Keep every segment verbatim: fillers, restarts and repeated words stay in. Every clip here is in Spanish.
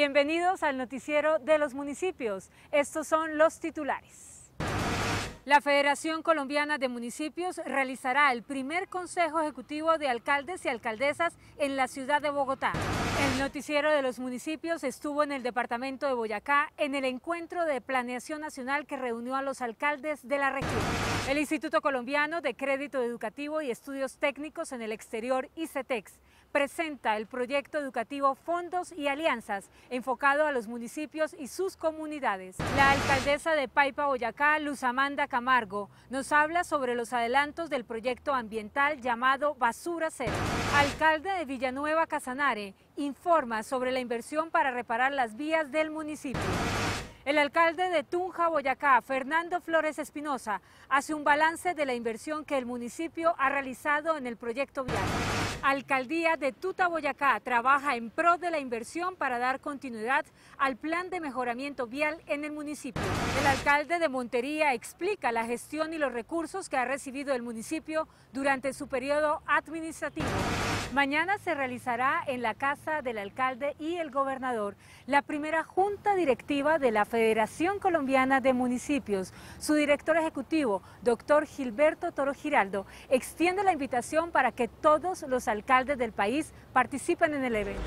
Bienvenidos al noticiero de los municipios. Estos son los titulares. La Federación Colombiana de Municipios realizará el primer Consejo Ejecutivo de Alcaldes y Alcaldesas en la ciudad de Bogotá. El noticiero de los municipios estuvo en el departamento de Boyacá en el encuentro de planeación nacional que reunió a los alcaldes de la región. El Instituto Colombiano de Crédito Educativo y Estudios Técnicos en el Exterior, ICETEX, presenta el proyecto educativo Fondos y Alianzas, enfocado a los municipios y sus comunidades. La alcaldesa de Paipa, Boyacá, Luz Amanda Camargo, nos habla sobre los adelantos del proyecto ambiental llamado Basura Cero. Alcalde de Villanueva, Casanare, informa sobre la inversión para reparar las vías del municipio. El alcalde de Tunja, Boyacá, Fernando Flores Espinosa, hace un balance de la inversión que el municipio ha realizado en el proyecto vial. Alcaldía de Tuta, Boyacá, trabaja en pro de la inversión para dar continuidad al plan de mejoramiento vial en el municipio. El alcalde de Montería explica la gestión y los recursos que ha recibido el municipio durante su periodo administrativo. Mañana se realizará en la casa del alcalde y el gobernador la primera junta directiva de la Federación Colombiana de Municipios. Su director ejecutivo, doctor Gilberto Toro Giraldo, extiende la invitación para que todos los alcaldes del país participen en el evento.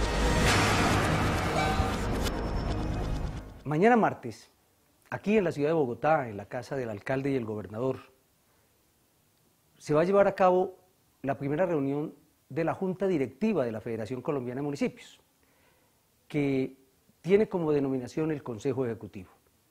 Mañana martes, aquí en la ciudad de Bogotá, en la casa del alcalde y el gobernador, se va a llevar a cabo la primera reunión de la Junta Directiva de la Federación Colombiana de Municipios, que tiene como denominación el Consejo Ejecutivo.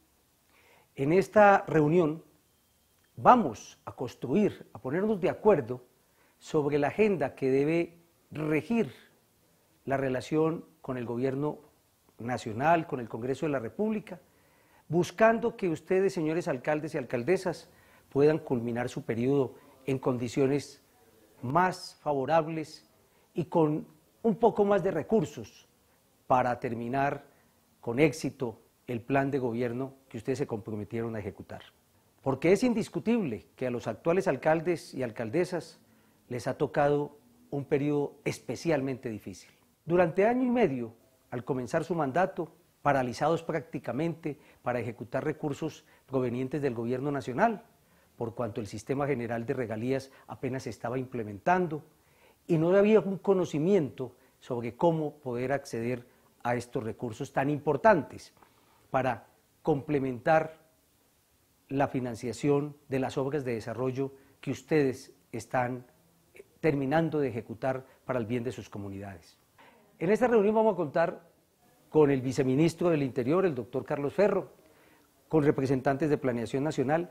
En esta reunión vamos a construir, a ponernos de acuerdo sobre la agenda que debe regir la relación con el gobierno nacional, con el Congreso de la República, buscando que ustedes, señores alcaldes y alcaldesas, puedan culminar su periodo en condiciones más favorables y con un poco más de recursos para terminar con éxito el plan de gobierno que ustedes se comprometieron a ejecutar. Porque es indiscutible que a los actuales alcaldes y alcaldesas les ha tocado un periodo especialmente difícil. Durante año y medio, al comenzar su mandato, paralizados prácticamente para ejecutar recursos provenientes del gobierno nacional, por cuanto el sistema general de regalías apenas se estaba implementando y no había un conocimiento sobre cómo poder acceder a estos recursos tan importantes para complementar la financiación de las obras de desarrollo que ustedes están terminando de ejecutar para el bien de sus comunidades. En esta reunión vamos a contar con el viceministro del Interior, el doctor Carlos Ferro, con representantes de Planeación Nacional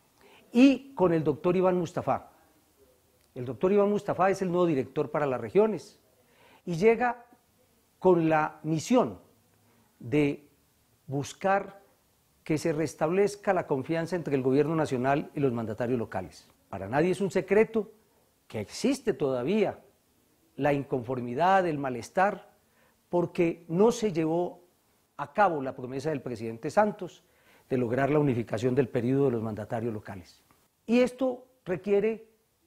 y con el doctor Iván Mustafa. El doctor Iván Mustafa es el nuevo director para las regiones y llega con la misión de buscar que se restablezca la confianza entre el gobierno nacional y los mandatarios locales. Para nadie es un secreto que existe todavía la inconformidad, el malestar, porque no se llevó a cabo la promesa del presidente Santos de lograr la unificación del periodo de los mandatarios locales. Y esto requiere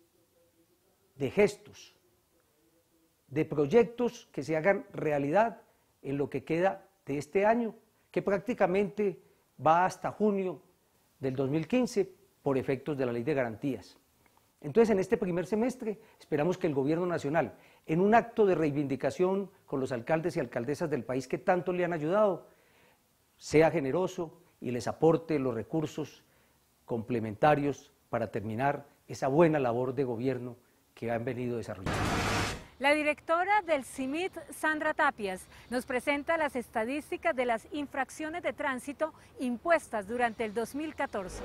de gestos, de proyectos que se hagan realidad en lo que queda de este año, que prácticamente va hasta junio del dos mil quince por efectos de la Ley de Garantías. Entonces, en este primer semestre esperamos que el gobierno nacional, en un acto de reivindicación con los alcaldes y alcaldesas del país que tanto le han ayudado, sea generoso y les aporte los recursos complementarios para terminar esa buena labor de gobierno que han venido desarrollando. La directora del CIMIT, Sandra Tapias, nos presenta las estadísticas de las infracciones de tránsito impuestas durante el dos mil catorce.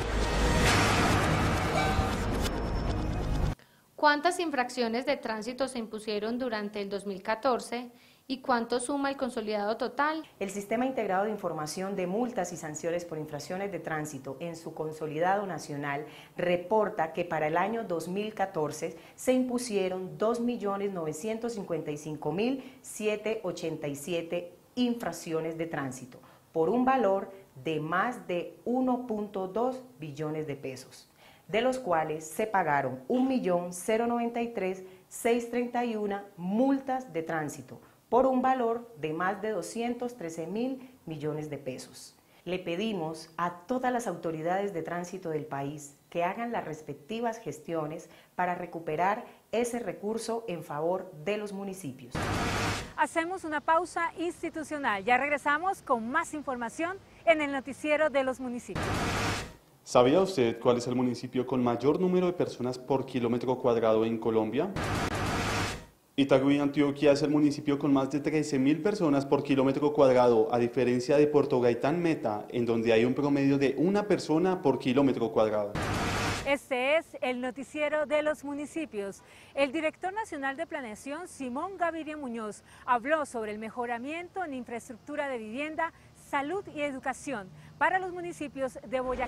¿Cuántas infracciones de tránsito se impusieron durante el dos mil catorce y cuánto suma el consolidado total? El Sistema Integrado de Información de Multas y Sanciones por Infracciones de Tránsito en su consolidado nacional reporta que para el año dos mil catorce se impusieron dos millones novecientos cincuenta y cinco mil setecientos ochenta y siete infracciones de tránsito por un valor de más de uno punto dos billones de pesos, de los cuales se pagaron un millón noventa y tres mil seiscientos treinta y una multas de tránsito por un valor de más de doscientos trece mil millones de pesos. Le pedimos a todas las autoridades de tránsito del país que hagan las respectivas gestiones para recuperar ese recurso en favor de los municipios. Hacemos una pausa institucional. Ya regresamos con más información en el noticiero de los municipios. ¿Sabía usted cuál es el municipio con mayor número de personas por kilómetro cuadrado en Colombia? Itagüí, Antioquia, es el municipio con más de trece mil personas por kilómetro cuadrado, a diferencia de Puerto Gaitán, Meta, en donde hay un promedio de una persona por kilómetro cuadrado. Este es el noticiero de los municipios. El director nacional de planeación, Simón Gaviria Muñoz, habló sobre el mejoramiento en infraestructura de vivienda, salud y educación para los municipios de Boyacá.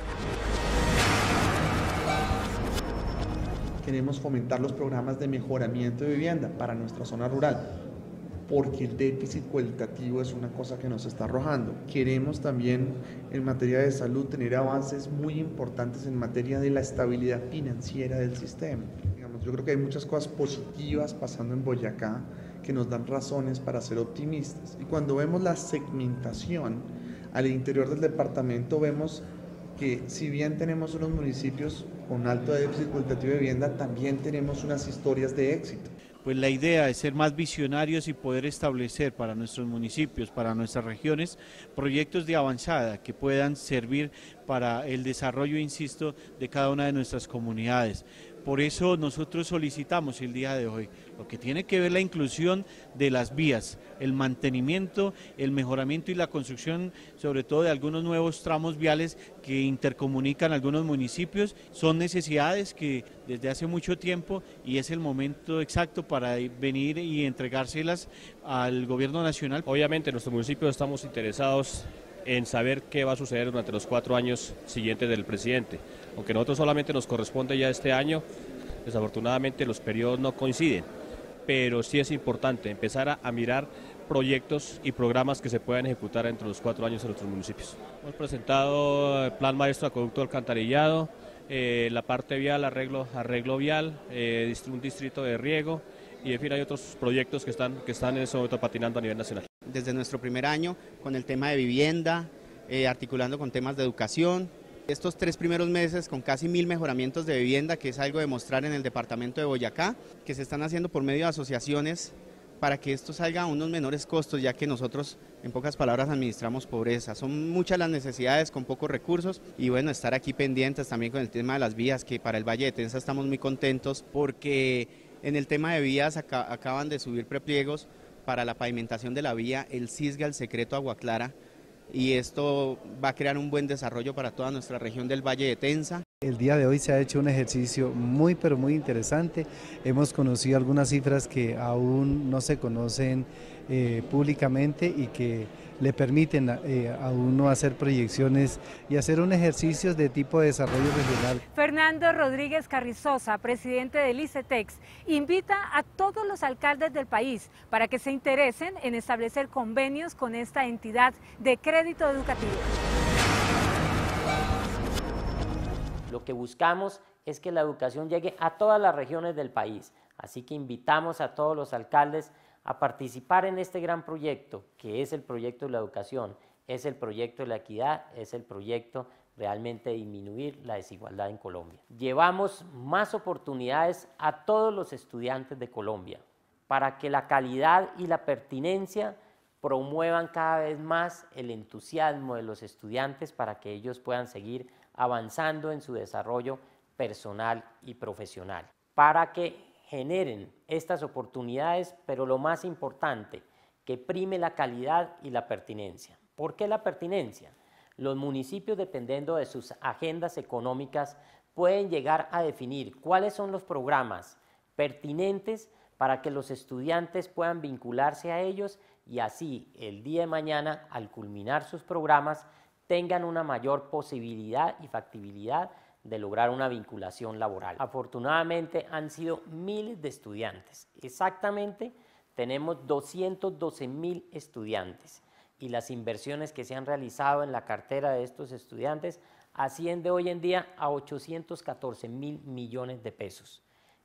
Queremos fomentar los programas de mejoramiento de vivienda para nuestra zona rural, porque el déficit cualitativo es una cosa que nos está arrojando. Queremos también en materia de salud tener avances muy importantes en materia de la estabilidad financiera del sistema. Digamos, yo creo que hay muchas cosas positivas pasando en Boyacá que nos dan razones para ser optimistas. Y cuando vemos la segmentación al interior del departamento, vemos que si bien tenemos unos municipios con alto déficit cualitativo de vivienda, también tenemos unas historias de éxito. Pues la idea es ser más visionarios y poder establecer para nuestros municipios, para nuestras regiones, proyectos de avanzada que puedan servir para el desarrollo, insisto, de cada una de nuestras comunidades. Por eso nosotros solicitamos el día de hoy lo que tiene que ver la inclusión de las vías, el mantenimiento, el mejoramiento y la construcción, sobre todo de algunos nuevos tramos viales que intercomunican algunos municipios. Son necesidades que desde hace mucho tiempo y es el momento exacto para venir y entregárselas al gobierno nacional. Obviamente en nuestro municipio estamos interesados en saber qué va a suceder durante los cuatro años siguientes del presidente. Aunque a nosotros solamente nos corresponde ya este año, desafortunadamente los periodos no coinciden, pero sí es importante empezar a, a mirar proyectos y programas que se puedan ejecutar entre los cuatro años en nuestros municipios. Hemos presentado el Plan Maestro de Acueducto Alcantarillado, eh, la parte vial, arreglo, arreglo vial, eh, un distrito de riego, y en fin hay otros proyectos que están, que están en ese momento patinando a nivel nacional. Desde nuestro primer año con el tema de vivienda, eh, articulando con temas de educación. Estos tres primeros meses con casi mil mejoramientos de vivienda, que es algo de mostrar en el departamento de Boyacá, que se están haciendo por medio de asociaciones para que esto salga a unos menores costos, ya que nosotros, en pocas palabras, administramos pobreza. Son muchas las necesidades con pocos recursos y bueno, estar aquí pendientes también con el tema de las vías, que para el Valle de Tensa estamos muy contentos porque en el tema de vías acá, acaban de subir prepliegos para la pavimentación de la vía El Cisga, El Secreto, Agua Clara, y esto va a crear un buen desarrollo para toda nuestra región del Valle de Tensa. El día de hoy se ha hecho un ejercicio muy pero muy interesante. Hemos conocido algunas cifras que aún no se conocen eh, públicamente y que le permiten eh, a uno hacer proyecciones y hacer un ejercicio de tipo de desarrollo regional. Fernando Rodríguez Carrizosa, presidente del ICETEX, invita a todos los alcaldes del país para que se interesen en establecer convenios con esta entidad de crédito educativo. Lo que buscamos es que la educación llegue a todas las regiones del país, así que invitamos a todos los alcaldes a participar en este gran proyecto, que es el proyecto de la educación, es el proyecto de la equidad, es el proyecto realmente de disminuir la desigualdad en Colombia. Llevamos más oportunidades a todos los estudiantes de Colombia para que la calidad y la pertinencia promuevan cada vez más el entusiasmo de los estudiantes para que ellos puedan seguir avanzando en su desarrollo personal y profesional, para que generen estas oportunidades, pero lo más importante, que prime la calidad y la pertinencia. ¿Por qué la pertinencia? Los municipios, dependiendo de sus agendas económicas, pueden llegar a definir cuáles son los programas pertinentes para que los estudiantes puedan vincularse a ellos y así el día de mañana, al culminar sus programas, tengan una mayor posibilidad y factibilidad de lograr una vinculación laboral. Afortunadamente han sido miles de estudiantes, exactamente tenemos doscientos doce mil estudiantes y las inversiones que se han realizado en la cartera de estos estudiantes asciende hoy en día a ochocientos catorce mil millones de pesos.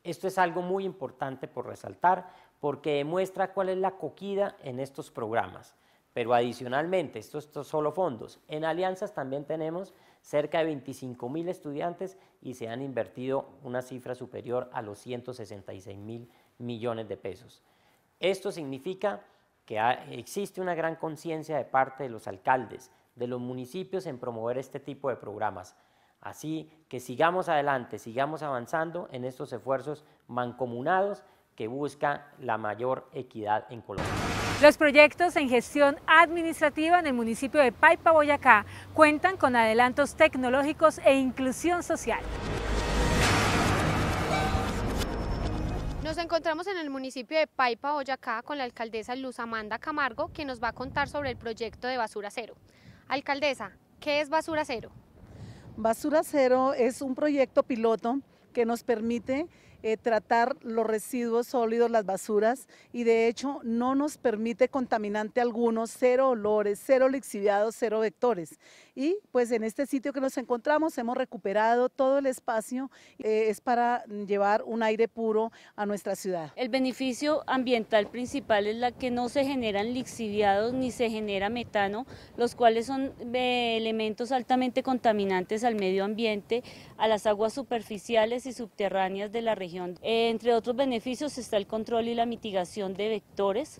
Esto es algo muy importante por resaltar porque demuestra cuál es la acogida en estos programas. Pero adicionalmente, estos, estos solo fondos, en alianzas también tenemos cerca de veinticinco mil estudiantes y se han invertido una cifra superior a los ciento sesenta y seis mil millones de pesos. Esto significa que ha, existe una gran conciencia de parte de los alcaldes, de los municipios en promover este tipo de programas. Así que sigamos adelante, sigamos avanzando en estos esfuerzos mancomunados que busca la mayor equidad en Colombia. Los proyectos en gestión administrativa en el municipio de Paipa, Boyacá, cuentan con adelantos tecnológicos e inclusión social. Nos encontramos en el municipio de Paipa, Boyacá, con la alcaldesa Luz Amanda Camargo, que nos va a contar sobre el proyecto de Basura Cero. Alcaldesa, ¿qué es Basura Cero? Basura Cero es un proyecto piloto que nos permite eh, tratar los residuos sólidos, las basuras, y de hecho no nos permite contaminante alguno, cero olores, cero lixiviados, cero vectores. Y pues en este sitio que nos encontramos hemos recuperado todo el espacio, eh, es para llevar un aire puro a nuestra ciudad. El beneficio ambiental principal es la que no se generan lixiviados ni se genera metano, los cuales son eh, elementos altamente contaminantes al medio ambiente, a las aguas superficiales y subterráneas de la región. Eh, entre otros beneficios está el control y la mitigación de vectores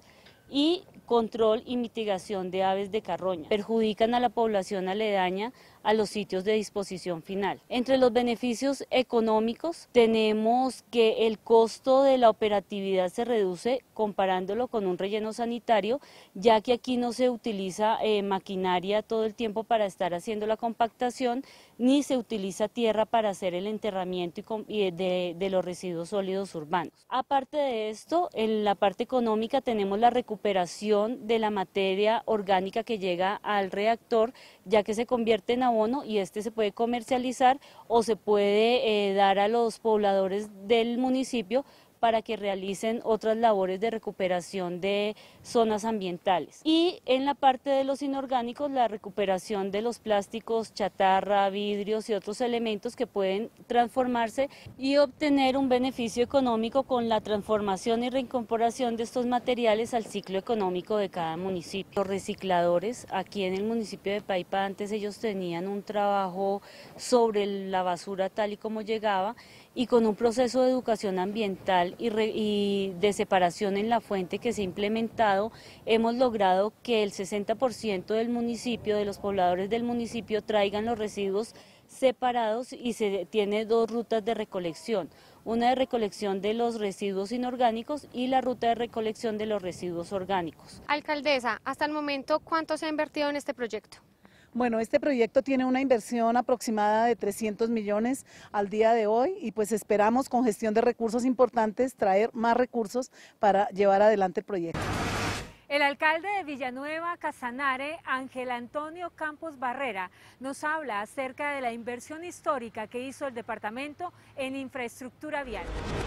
y control y mitigación de aves de carroña. Perjudican a la población aledaña a los sitios de disposición final. Entre los beneficios económicos tenemos que el costo de la operatividad se reduce comparándolo con un relleno sanitario, ya que aquí no se utiliza eh, maquinaria todo el tiempo para estar haciendo la compactación, ni se utiliza tierra para hacer el enterramiento y de, de los residuos sólidos urbanos. Aparte de esto, en la parte económica tenemos la recuperación de la materia orgánica que llega al reactor, ya que se convierte en abono y este se puede comercializar o se puede eh, dar a los pobladores del municipio para que realicen otras labores de recuperación de zonas ambientales. Y en la parte de los inorgánicos, la recuperación de los plásticos, chatarra, vidrios y otros elementos que pueden transformarse y obtener un beneficio económico con la transformación y reincorporación de estos materiales al ciclo económico de cada municipio. Los recicladores, aquí en el municipio de Paipa, antes ellos tenían un trabajo sobre la basura tal y como llegaba, y con un proceso de educación ambiental y, re, y de separación en la fuente que se ha implementado, hemos logrado que el sesenta por ciento del municipio, de los pobladores del municipio, traigan los residuos separados y se tiene dos rutas de recolección, una de recolección de los residuos inorgánicos y la ruta de recolección de los residuos orgánicos. Alcaldesa, hasta el momento, ¿cuánto se ha invertido en este proyecto? Bueno, este proyecto tiene una inversión aproximada de trescientos millones al día de hoy y pues esperamos con gestión de recursos importantes traer más recursos para llevar adelante el proyecto. El alcalde de Villanueva, Casanare, Ángel Antonio Campos Barrera, nos habla acerca de la inversión histórica que hizo el departamento en infraestructura vial.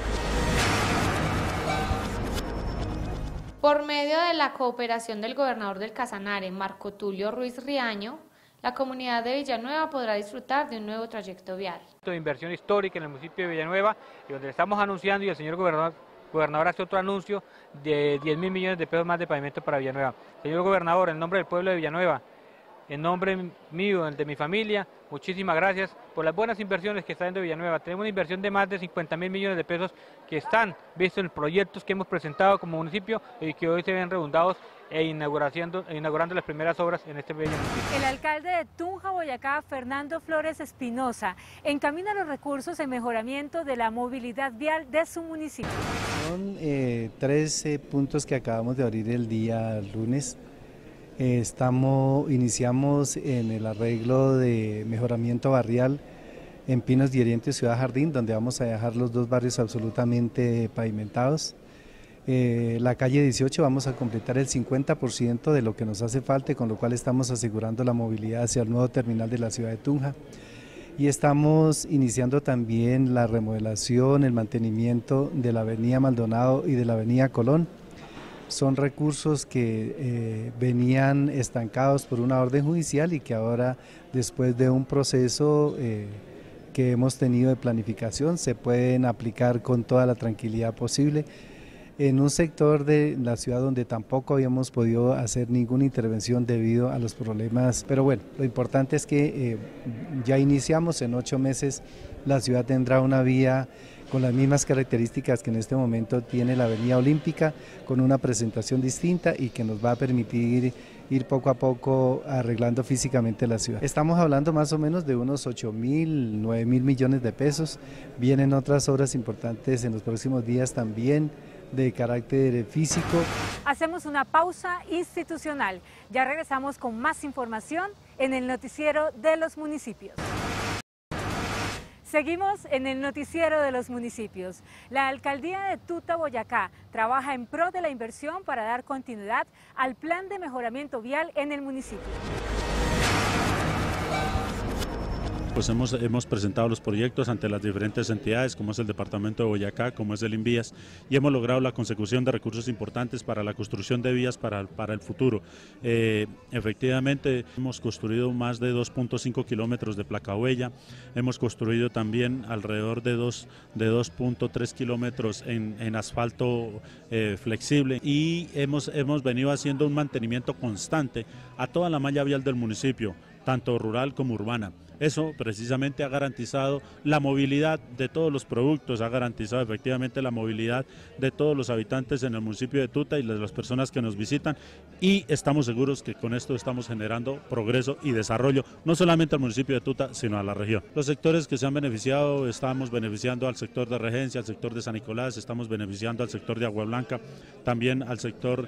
Por medio de la cooperación del gobernador del Casanare, Marco Tulio Ruiz Riaño, la comunidad de Villanueva podrá disfrutar de un nuevo trayecto vial. De inversión histórica en el municipio de Villanueva, donde le estamos anunciando y el señor gobernador, gobernador hace otro anuncio de diez mil millones de pesos más de pavimento para Villanueva. Señor gobernador, en nombre del pueblo de Villanueva, en nombre mío, el de mi familia, muchísimas gracias por las buenas inversiones que está haciendo Villanueva. Tenemos una inversión de más de cincuenta mil millones de pesos que están vistos en proyectos que hemos presentado como municipio y que hoy se ven redundados e inaugurando, e inaugurando las primeras obras en este bello municipio. El alcalde de Tunja, Boyacá, Fernando Flores Espinosa, encamina los recursos en mejoramiento de la movilidad vial de su municipio. Son eh, trece puntos que acabamos de abrir el día lunes. Eh, estamos, iniciamos en el arreglo de mejoramiento barrial en Pinos de Oriente, Ciudad Jardín, donde vamos a dejar los dos barrios absolutamente pavimentados. Eh, la calle dieciocho vamos a completar el cincuenta por ciento de lo que nos hace falta, con lo cual estamos asegurando la movilidad hacia el nuevo terminal de la ciudad de Tunja. Y estamos iniciando también la remodelación, el mantenimiento de la avenida Maldonado y de la avenida Colón. Son recursos que eh, venían estancados por una orden judicial y que ahora, después de un proceso, eh, que hemos tenido de planificación se pueden aplicar con toda la tranquilidad posible en un sector de la ciudad donde tampoco habíamos podido hacer ninguna intervención debido a los problemas, pero bueno, lo importante es que eh, ya iniciamos, en ocho meses la ciudad tendrá una vía con las mismas características que en este momento tiene la Avenida Olímpica, con una presentación distinta y que nos va a permitir ir poco a poco arreglando físicamente la ciudad. Estamos hablando más o menos de unos ocho mil, nueve mil millones de pesos, vienen otras obras importantes en los próximos días también, de carácter físico. Hacemos una pausa institucional. Ya regresamos con más información en el noticiero de los municipios. Seguimos en el noticiero de los municipios. La alcaldía de Tuta, Boyacá, trabaja en pro de la inversión para dar continuidad al plan de mejoramiento vial en el municipio. Pues hemos, hemos presentado los proyectos ante las diferentes entidades, como es el Departamento de Boyacá, como es el INVÍAS, y hemos logrado la consecución de recursos importantes para la construcción de vías para, para el futuro. Eh, efectivamente, hemos construido más de dos punto cinco kilómetros de placahuella, hemos construido también alrededor de dos punto tres kilómetros en, en asfalto eh, flexible, y hemos, hemos venido haciendo un mantenimiento constante a toda la malla vial del municipio, tanto rural como urbana. Eso precisamente ha garantizado la movilidad de todos los productos, ha garantizado efectivamente la movilidad de todos los habitantes en el municipio de Tuta y de las personas que nos visitan, y estamos seguros que con esto estamos generando progreso y desarrollo, no solamente al municipio de Tuta, sino a la región. Los sectores que se han beneficiado, estamos beneficiando al sector de Regencia, al sector de San Nicolás, estamos beneficiando al sector de Agua Blanca, también al sector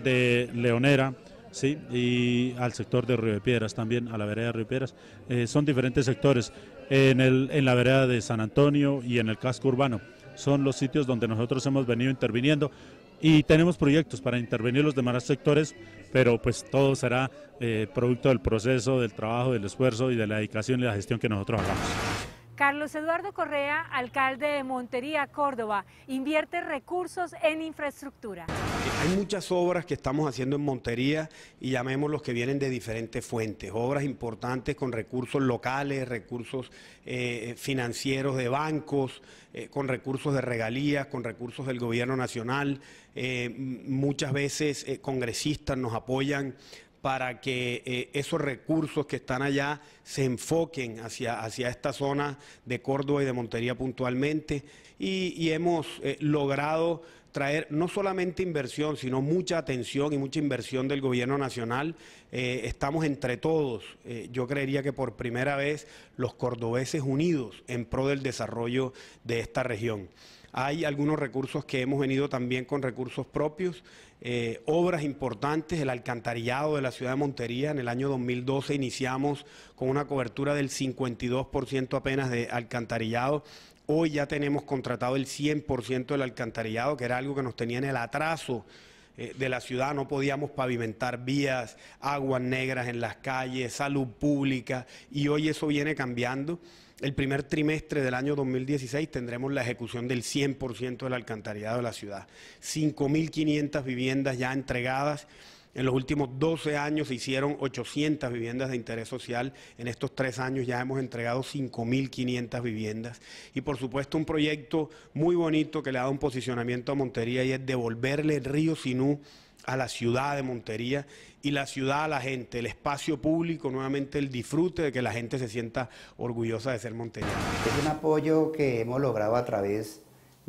de Leonera, sí, y al sector de Río de Piedras, también a la vereda de Río de Piedras. Eh, son diferentes sectores, en, el, en la vereda de San Antonio y en el casco urbano, son los sitios donde nosotros hemos venido interviniendo, y tenemos proyectos para intervenir los demás sectores, pero pues todo será eh, producto del proceso, del trabajo, del esfuerzo y de la dedicación y la gestión que nosotros hagamos. Carlos Eduardo Correa, alcalde de Montería, Córdoba, invierte recursos en infraestructura. Hay muchas obras que estamos haciendo en Montería, y llamémoslos, que vienen de diferentes fuentes, obras importantes con recursos locales, recursos eh, financieros de bancos, eh, con recursos de regalías, con recursos del gobierno nacional. Eh, muchas veces eh, congresistas nos apoyan para que eh, esos recursos que están allá se enfoquen hacia, hacia esta zona de Córdoba y de Montería puntualmente, y, y hemos eh, logrado traer no solamente inversión, sino mucha atención y mucha inversión del gobierno nacional. Eh, estamos entre todos, eh, yo creería que por primera vez, los cordobeses unidos en pro del desarrollo de esta región. Hay algunos recursos que hemos venido también con recursos propios, eh, obras importantes, el alcantarillado de la ciudad de Montería. En el año dos mil doce iniciamos con una cobertura del cincuenta y dos por ciento apenas de alcantarillado. Hoy ya tenemos contratado el cien por ciento del alcantarillado, que era algo que nos tenía en el atraso eh, de la ciudad. No podíamos pavimentar vías, aguas negras en las calles, salud pública, y hoy eso viene cambiando. El primer trimestre del año dos mil dieciséis tendremos la ejecución del cien por ciento del alcantarillado de la ciudad. cinco mil quinientas viviendas ya entregadas. En los últimos doce años se hicieron ochocientas viviendas de interés social. En estos tres años ya hemos entregado cinco mil quinientas viviendas. Y por supuesto un proyecto muy bonito que le ha dado un posicionamiento a Montería, y es devolverle el río Sinú a la ciudad de Montería, y la ciudad a la gente, el espacio público, nuevamente el disfrute de que la gente se sienta orgullosa de ser monteriana. Es un apoyo que hemos logrado a través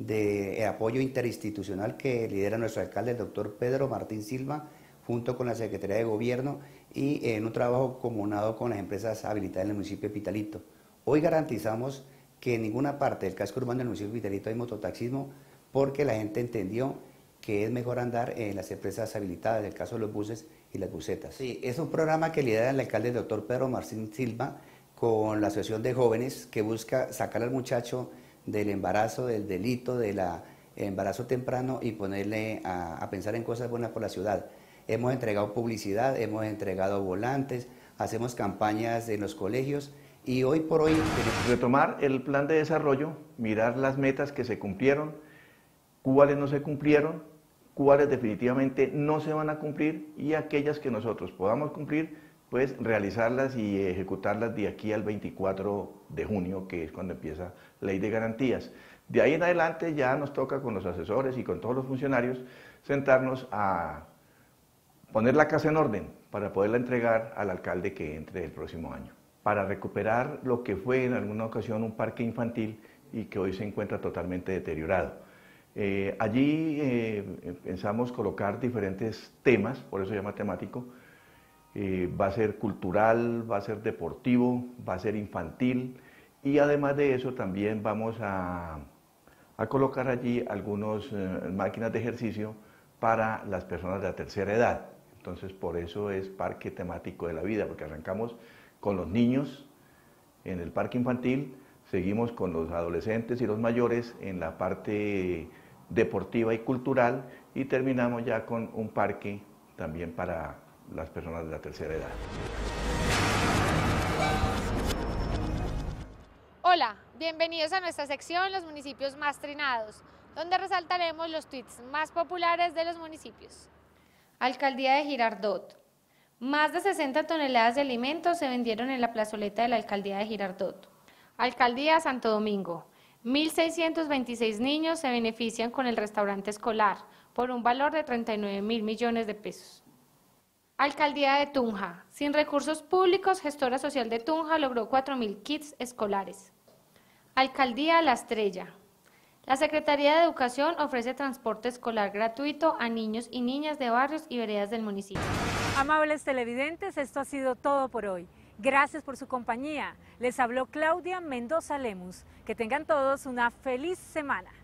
del apoyo interinstitucional que lidera nuestro alcalde, el doctor Pedro Martín Silva, junto con la Secretaría de Gobierno, y en un trabajo comunado con las empresas habilitadas en el municipio de Pitalito. Hoy garantizamos que en ninguna parte del casco urbano del municipio de Pitalito hay mototaxismo, porque la gente entendió que es mejor andar en las empresas habilitadas, en el caso de los buses y las busetas. Sí, es un programa que lidera el alcalde, el doctor Pedro Martín Silva, con la Asociación de Jóvenes, que busca sacar al muchacho del embarazo, del delito, del embarazo temprano, y ponerle a, a pensar en cosas buenas por la ciudad. Hemos entregado publicidad, hemos entregado volantes, hacemos campañas en los colegios, y hoy por hoy... Retomar el plan de desarrollo, mirar las metas que se cumplieron, cuáles no se cumplieron, cuáles definitivamente no se van a cumplir, y aquellas que nosotros podamos cumplir, pues realizarlas y ejecutarlas de aquí al veinticuatro de junio, que es cuando empieza Ley de Garantías. De ahí en adelante ya nos toca con los asesores y con todos los funcionarios sentarnos a poner la casa en orden para poderla entregar al alcalde que entre el próximo año, para recuperar lo que fue en alguna ocasión un parque infantil y que hoy se encuentra totalmente deteriorado. Eh, allí eh, pensamos colocar diferentes temas, por eso se llama temático. Eh, va a ser cultural, va a ser deportivo, va a ser infantil, y además de eso también vamos a, a colocar allí algunas eh, máquinas de ejercicio para las personas de la tercera edad. Entonces por eso es parque temático de la vida, porque arrancamos con los niños en el parque infantil, seguimos con los adolescentes y los mayores en la parte deportiva y cultural, y terminamos ya con un parque también para las personas de la tercera edad. Hola, bienvenidos a nuestra sección Los municipios más trinados, donde resaltaremos los tweets más populares de los municipios. Alcaldía de Girardot. Más de sesenta toneladas de alimentos se vendieron en la plazoleta de la Alcaldía de Girardot. Alcaldía Santo Domingo. mil seiscientos veintiséis niños se benefician con el restaurante escolar por un valor de treinta y nueve mil millones de pesos. Alcaldía de Tunja. Sin recursos públicos, Gestora Social de Tunja logró cuatro mil kits escolares. Alcaldía La Estrella. La Secretaría de Educación ofrece transporte escolar gratuito a niños y niñas de barrios y veredas del municipio. Amables televidentes, esto ha sido todo por hoy. Gracias por su compañía. Les habló Claudia Mendoza Lemus. Que tengan todos una feliz semana.